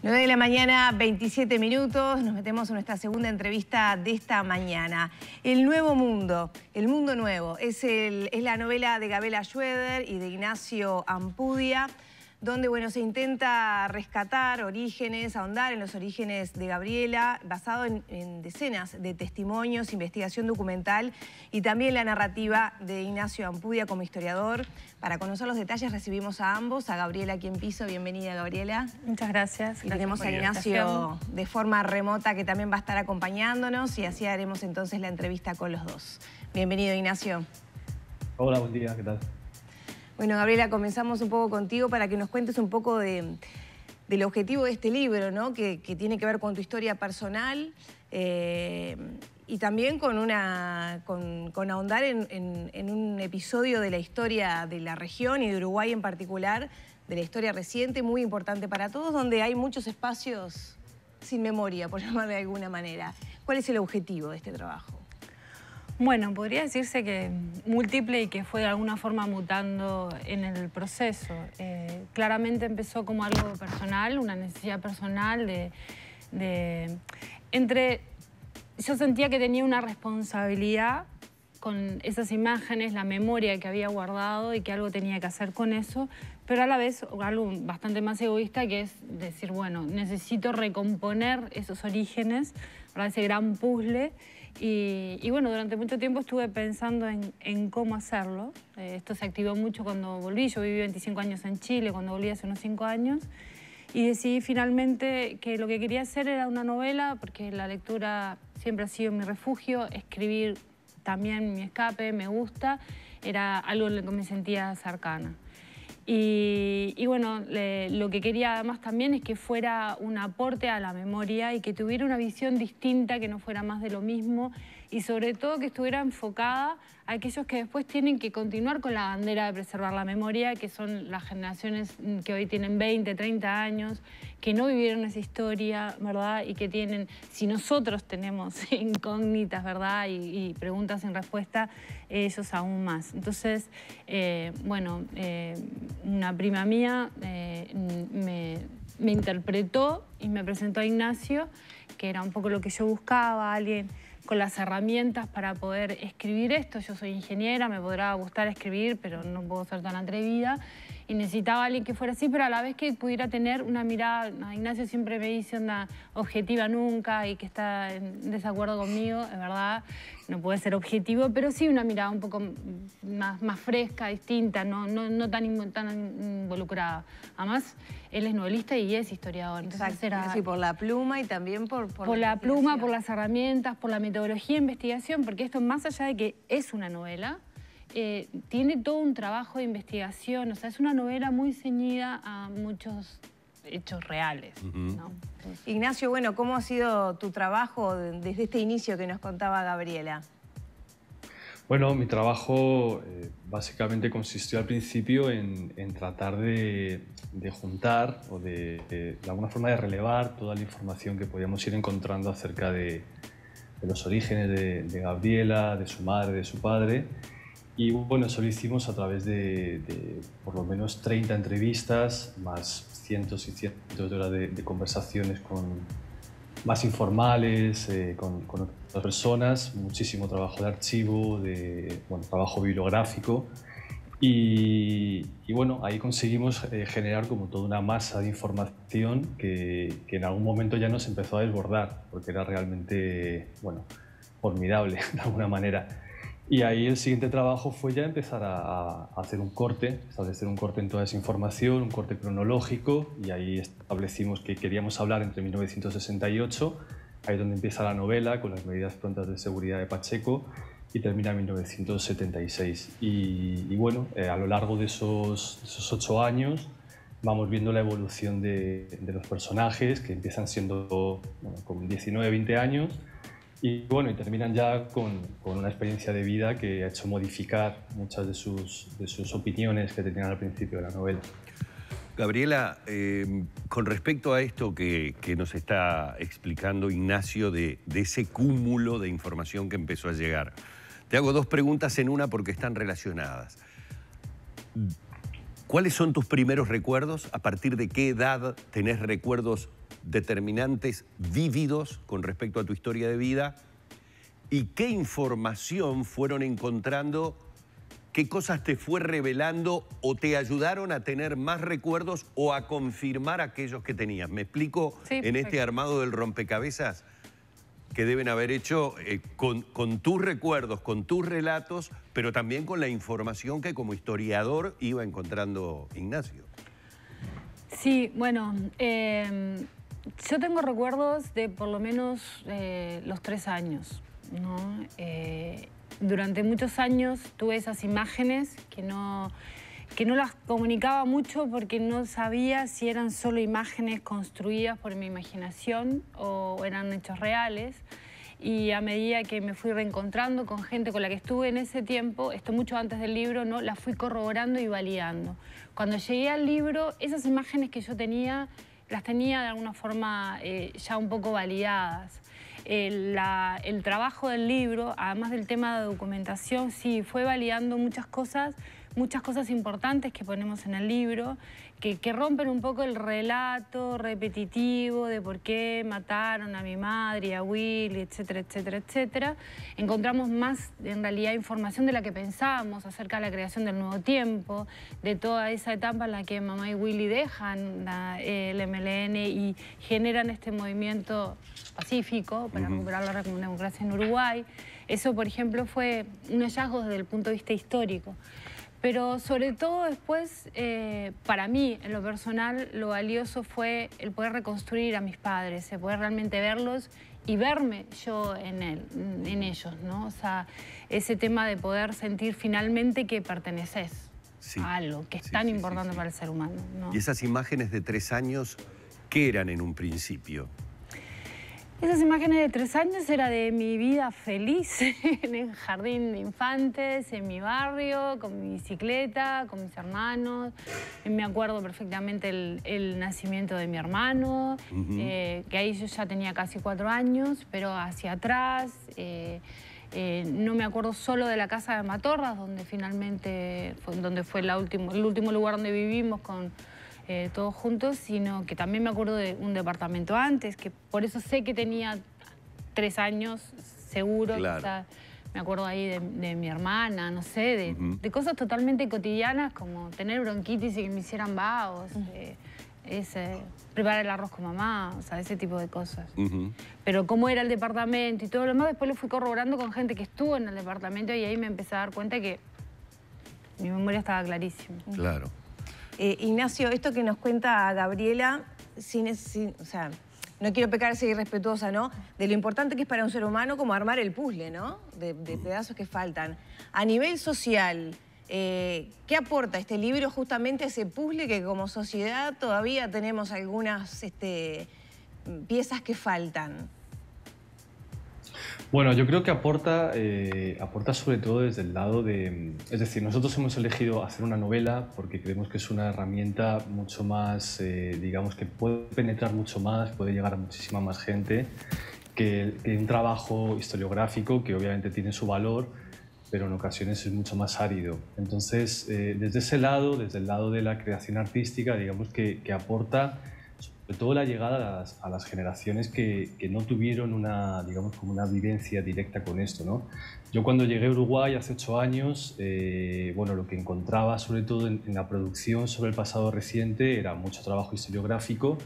9 de la mañana, 27 minutos, nos metemos en nuestra segunda entrevista de esta mañana. El Nuevo Mundo, el Mundo Nuevo, es la novela de Gabriela Schroeder y de Ignacio Ampudia, donde se intenta rescatar orígenes, ahondar en los orígenes de Gabriela, basado en decenas de testimonios, investigación documental y también la narrativa de Ignacio Ampudia como historiador. Para conocer los detalles recibimos a ambos, a Gabriela aquí en piso. Bienvenida, Gabriela. Muchas gracias. Y tenemos a Ignacio de forma remota, que también va a estar acompañándonos, y así haremos entonces la entrevista con los dos. Bienvenido, Ignacio. Hola, buen día, ¿qué tal? Bueno, Gabriela, comenzamos un poco contigo para que nos cuentes un poco del objetivo de este libro, ¿no? Que tiene que ver con tu historia personal y también con ahondar en un episodio de la historia de la región y de Uruguay en particular, de la historia reciente, muy importante para todos, donde hay muchos espacios sin memoria, por llamar de alguna manera. ¿Cuál es el objetivo de este trabajo? Bueno, podría decirse que múltiple y que fue de alguna forma mutando en el proceso. Claramente empezó como algo personal, una necesidad personal yo sentía que tenía una responsabilidad con esas imágenes, la memoria que había guardado y que algo tenía que hacer con eso, pero a la vez algo bastante más egoísta, que es decir, bueno, necesito recomponer esos orígenes, ¿verdad? Ese gran puzzle. Y bueno, durante mucho tiempo estuve pensando en cómo hacerlo. Esto se activó mucho cuando volví. Yo viví 25 años en Chile, cuando volví hace unos 5 años. Y decidí finalmente que lo que quería hacer era una novela, porque la lectura siempre ha sido mi refugio, escribir también mi escape, me gusta, era algo en lo que me sentía cercana. Y bueno, lo que quería además también es que fuera un aporte a la memoria y que tuviera una visión distinta, que no fuera más de lo mismo, y sobre todo que estuviera enfocada a aquellos que después tienen que continuar con la bandera de preservar la memoria, que son las generaciones que hoy tienen 20, 30 años, que no vivieron esa historia, ¿verdad? Y que tienen, si nosotros tenemos incógnitas, ¿verdad? Y preguntas sin respuesta, ellos aún más. Entonces, una prima mía me interpretó y me presentó a Ignacio, que era un poco lo que yo buscaba, alguien con las herramientas para poder escribir esto. Yo soy ingeniera, me podrá gustar escribir, pero no puedo ser tan atrevida. Y necesitaba a alguien que fuera así, pero a la vez que pudiera tener una mirada. Ignacio siempre me dice una objetiva nunca, y que está en desacuerdo conmigo, es verdad, no puede ser objetivo, pero sí una mirada un poco más fresca, distinta, no tan involucrada. Además, él es novelista y es historiador. Entonces sí, por la pluma y también por la pluma, por las herramientas, por la metodología de investigación, porque esto, más allá de que es una novela, tiene todo un trabajo de investigación, o sea, es una novela muy ceñida a muchos hechos reales, ¿no? Ignacio, ¿cómo ha sido tu trabajo desde este inicio que nos contaba Gabriela? Bueno, mi trabajo básicamente consistió al principio en tratar de juntar o de alguna forma de relevar toda la información que podíamos ir encontrando acerca de los orígenes de Gabriela, de su madre, de su padre. Y bueno, eso lo hicimos a través de por lo menos 30 entrevistas, más cientos y cientos de horas de conversaciones más informales, con otras personas, muchísimo trabajo de archivo, trabajo bibliográfico. Y bueno, ahí conseguimos generar como toda una masa de información que en algún momento ya nos empezó a desbordar, porque era realmente, formidable de alguna manera. Y ahí el siguiente trabajo fue ya empezar a hacer un corte, establecer un corte en toda esa información, un corte cronológico, y ahí establecimos que queríamos hablar entre 1968, ahí es donde empieza la novela, con las medidas prontas de seguridad de Pacheco, y termina en 1976. Y bueno, a lo largo de esos 8 años vamos viendo la evolución de los personajes, que empiezan siendo con 19, 20 años, y terminan ya con una experiencia de vida que ha hecho modificar muchas de sus opiniones que tenían al principio de la novela. Gabriela, con respecto a esto que nos está explicando Ignacio de ese cúmulo de información que empezó a llegar, te hago 2 preguntas en una porque están relacionadas. ¿Cuáles son tus primeros recuerdos? ¿A partir de qué edad tenés recuerdos determinantes, vívidos, con respecto a tu historia de vida? ¿Y qué información fueron encontrando? ¿Qué cosas te fue revelando o te ayudaron a tener más recuerdos o a confirmar aquellos que tenías? ¿Me explico? Sí, en este armado del rompecabezas que deben haber hecho con tus recuerdos, con tus relatos, pero también con la información que como historiador iba encontrando Ignacio. Sí, bueno, yo tengo recuerdos de por lo menos los 3 años, ¿no? Durante muchos años tuve esas imágenes que no las comunicaba mucho porque no sabía si eran solo imágenes construidas por mi imaginación o eran hechos reales. Y a medida que me fui reencontrando con gente con la que estuve en ese tiempo, esto mucho antes del libro, ¿no? Las fui corroborando y validando. Cuando llegué al libro, esas imágenes que yo tenía, las tenía de alguna forma ya un poco validadas. El trabajo del libro, además del tema de documentación, sí, fue validando muchas cosas importantes que ponemos en el libro, que rompen un poco el relato repetitivo de por qué mataron a mi madre y a Willy, etcétera, etcétera, etcétera. Encontramos más, en realidad, información de la que pensábamos acerca de la creación del nuevo tiempo, de toda esa etapa en la que mamá y Willy dejan el MLN y generan este movimiento pacífico para recuperar la democracia en Uruguay. Eso, por ejemplo, fue un hallazgo desde el punto de vista histórico. Pero sobre todo después, para mí, en lo personal, lo valioso fue el poder reconstruir a mis padres, el poder realmente verlos y verme yo en ellos, ¿no? O sea, ese tema de poder sentir finalmente que perteneces a algo que es tan importante para el ser humano, ¿no? ¿Y esas imágenes de 3 años, qué eran en un principio? Esas imágenes de 3 años era de mi vida feliz en el jardín de infantes, en mi barrio, con mi bicicleta, con mis hermanos. Me acuerdo perfectamente el nacimiento de mi hermano, que ahí yo ya tenía casi 4 años, pero hacia atrás. No me acuerdo solo de la casa de Matorras, donde finalmente fue el último lugar donde vivimos con todos juntos, sino que también me acuerdo de un departamento antes, que por eso sé que tenía 3 años, seguro. Claro. O sea, me acuerdo ahí de mi hermana, no sé, de cosas totalmente cotidianas como tener bronquitis y que me hicieran vaos, preparar el arroz con mamá, o sea, ese tipo de cosas. Pero cómo era el departamento y todo lo demás, después lo fui corroborando con gente que estuvo en el departamento y ahí me empecé a dar cuenta que mi memoria estaba clarísima. Claro. Ignacio, esto que nos cuenta Gabriela, o sea, no quiero pecar de ser irrespetuosa, ¿no? De lo importante que es para un ser humano como armar el puzzle, ¿no? De pedazos que faltan. A nivel social, ¿qué aporta este libro justamente a ese puzzle que como sociedad todavía tenemos algunas piezas que faltan? Bueno, yo creo que aporta sobre todo desde el lado de... Es decir, nosotros hemos elegido hacer una novela porque creemos que es una herramienta mucho más, digamos, que puede penetrar mucho más, puede llegar a muchísima más gente que un trabajo historiográfico que obviamente tiene su valor, pero en ocasiones es mucho más árido. Entonces, desde ese lado, desde el lado de la creación artística, digamos que aporta sobre todo la llegada a las generaciones que no tuvieron digamos, como una vivencia directa con esto, ¿no? Yo cuando llegué a Uruguay hace 8 años, bueno, lo que encontraba sobre todo en la producción sobre el pasado reciente era mucho trabajo historiográfico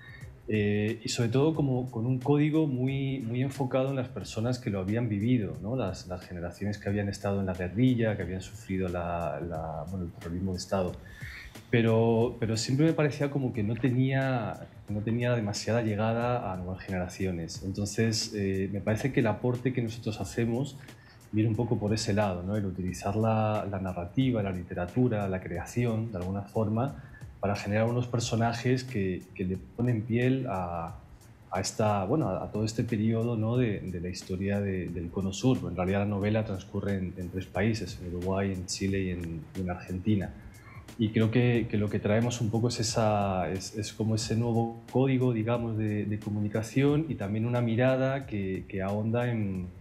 y sobre todo como con un código muy enfocado en las personas que lo habían vivido, ¿no? Las generaciones que habían estado en la guerrilla, que habían sufrido bueno, el terrorismo de Estado. Pero siempre me parecía como que no tenía demasiada llegada a nuevas generaciones. Entonces, me parece que el aporte que nosotros hacemos viene un poco por ese lado, ¿no? El utilizar la narrativa, la literatura, la creación, de alguna forma, para generar unos personajes que le ponen piel a todo este periodo, ¿no? de la historia del Cono Sur. En realidad la novela transcurre en 3 países, en Uruguay, en Chile y en Argentina. Y creo que lo que traemos un poco es como ese nuevo código, digamos, de comunicación y también una mirada que ahonda en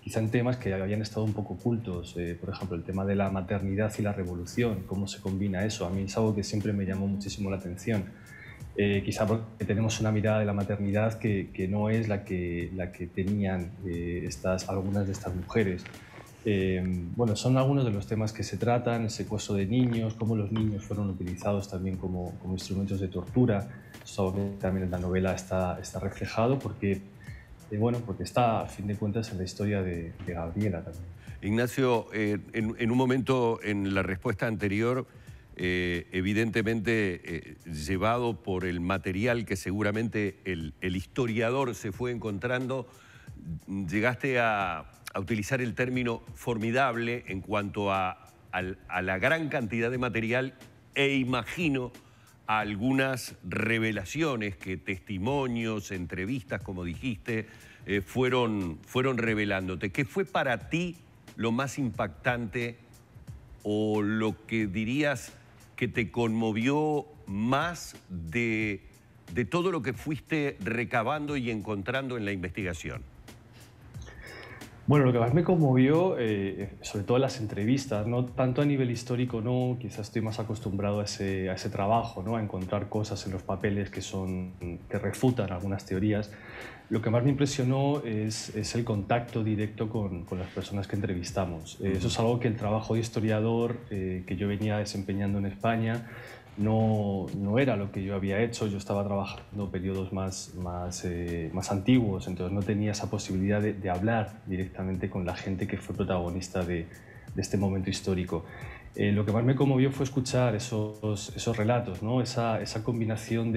quizá en temas que habían estado un poco ocultos. Por ejemplo, el tema de la maternidad y la revolución, cómo se combina eso. A mí es algo que siempre me llamó muchísimo la atención. Quizá porque tenemos una mirada de la maternidad que no es la que tenían algunas de estas mujeres. Bueno, son algunos de los temas que se tratan, el secuestro de niños, cómo los niños fueron utilizados también como instrumentos de tortura. Eso también en la novela está reflejado porque, bueno, porque está, a fin de cuentas, en la historia de Gabriela también. Ignacio, en un momento en la respuesta anterior, evidentemente llevado por el material que seguramente el historiador se fue encontrando, llegaste a utilizar el término formidable en cuanto a la gran cantidad de material e imagino a algunas revelaciones que testimonios, entrevistas, como dijiste, fueron revelándote. ¿Qué fue para ti lo más impactante o lo que dirías que te conmovió más de todo lo que fuiste recabando y encontrando en la investigación? Bueno, lo que más me conmovió, sobre todo en las entrevistas, no tanto a nivel histórico, no, quizás estoy más acostumbrado a ese trabajo, ¿no? A encontrar cosas en los papeles que refutan algunas teorías. Lo que más me impresionó es el contacto directo con las personas que entrevistamos. Eso es algo que el trabajo de historiador que yo venía desempeñando en España no era lo que yo había hecho. Yo estaba trabajando periodos más antiguos, entonces no tenía esa posibilidad de hablar directamente con la gente que fue protagonista de este momento histórico. Lo que más me conmovió fue escuchar esos relatos, ¿no? Esa combinación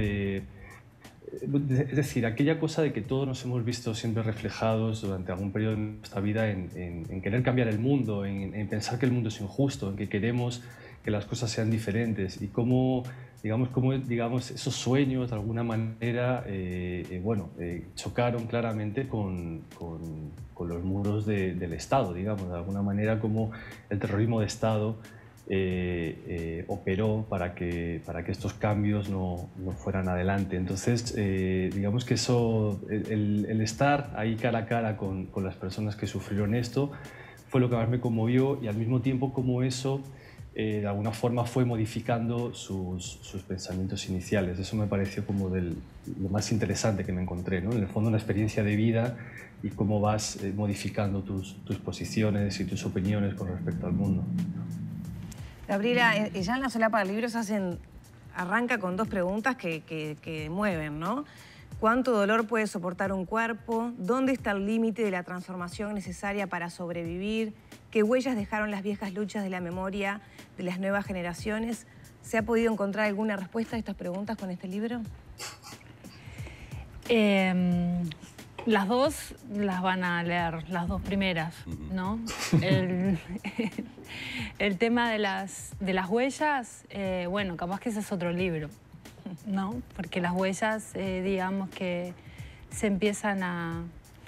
es decir, aquella cosa de que todos nos hemos visto siempre reflejados durante algún periodo de nuestra vida en querer cambiar el mundo, en pensar que el mundo es injusto, en que queremos que las cosas sean diferentes y cómo esos sueños de alguna manera chocaron claramente con los muros del Estado, digamos, de alguna manera como el terrorismo de Estado operó para que estos cambios no fueran adelante. Entonces, digamos que eso, el estar ahí cara a cara con las personas que sufrieron esto fue lo que más me conmovió y al mismo tiempo como eso de alguna forma fue modificando sus pensamientos iniciales. Eso me pareció como lo más interesante que me encontré, ¿no? En el fondo una experiencia de vida y cómo vas modificando tus posiciones y tus opiniones con respecto al mundo. Gabriela, ya en la solapa del libro arranca con dos preguntas que mueven, ¿no? ¿Cuánto dolor puede soportar un cuerpo? ¿Dónde está el límite de la transformación necesaria para sobrevivir? ¿Qué huellas dejaron las viejas luchas de la memoria de las nuevas generaciones? ¿Se ha podido encontrar alguna respuesta a estas preguntas con este libro? Las dos las van a leer, las dos primeras, ¿no? El tema de las huellas, bueno, capaz que ese es otro libro, ¿no? Porque las huellas, digamos que se empiezan a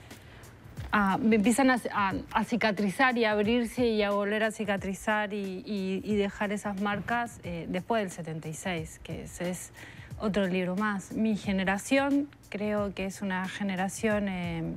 cicatrizar y a abrirse y a volver a cicatrizar y dejar esas marcas después del 76, que ese es otro libro más. Mi generación creo que es una generación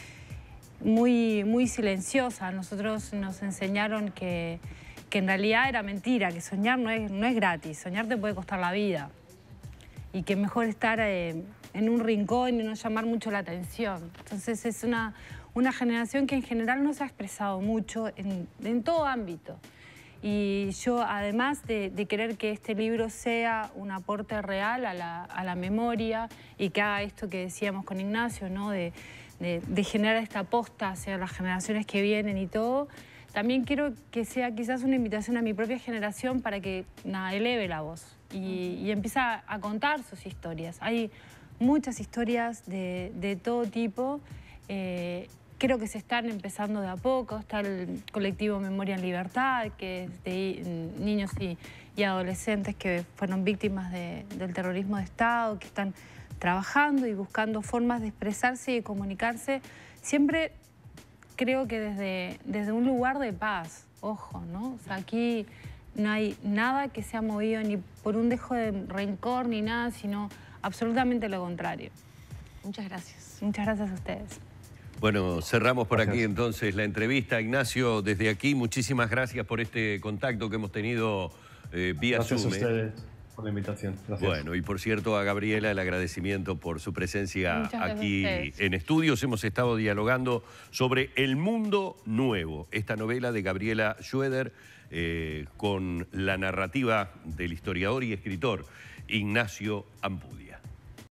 muy silenciosa. Nosotros nos enseñaron que en realidad era mentira, que soñar no es gratis, soñar te puede costar la vida y que mejor estar en un rincón y no llamar mucho la atención. Entonces es una generación que en general no se ha expresado mucho en todo ámbito. Y yo, además de querer que este libro sea un aporte real a la memoria y que haga esto que decíamos con Ignacio, ¿no? de generar esta aposta hacia las generaciones que vienen y todo, también quiero que sea quizás una invitación a mi propia generación para que eleve la voz y empiece a contar sus historias. Hay muchas historias de todo tipo. Creo que se están empezando de a poco. Está el colectivo Memoria en Libertad, que es de niños y adolescentes que fueron víctimas del terrorismo de Estado, que están trabajando y buscando formas de expresarse y de comunicarse. Siempre creo que desde un lugar de paz, ojo, ¿no? O sea, aquí no hay nada que sea movido ni por un dejo de rencor ni nada, sino absolutamente lo contrario. Muchas gracias. Muchas gracias a ustedes. Bueno, cerramos por Gracias. aquí entonces la entrevista. Ignacio, desde aquí, muchísimas gracias por este contacto que hemos tenido vía Gracias Zoom. a ustedes por la invitación. Gracias. Bueno, y por cierto, a Gabriela el agradecimiento por su presencia Muchas gracias aquí a ustedes. en estudios. Hemos estado dialogando sobre El Mundo Nuevo, esta novela de Gabriela Schroeder, con la narrativa del historiador y escritor Ignacio Ampudi.